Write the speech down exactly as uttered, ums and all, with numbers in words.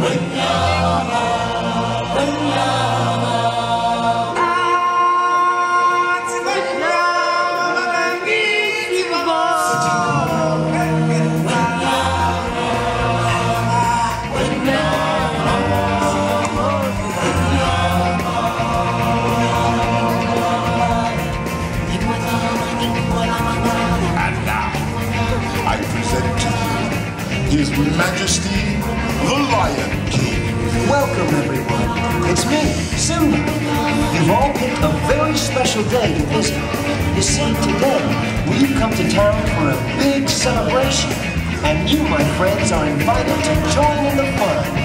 His Majesty, the Lion King. Welcome, everyone. It's me, Simba. You've all picked a very special day to visit. You see, today, we've come to town for a big celebration. And you, my friends, are invited to join in the fun.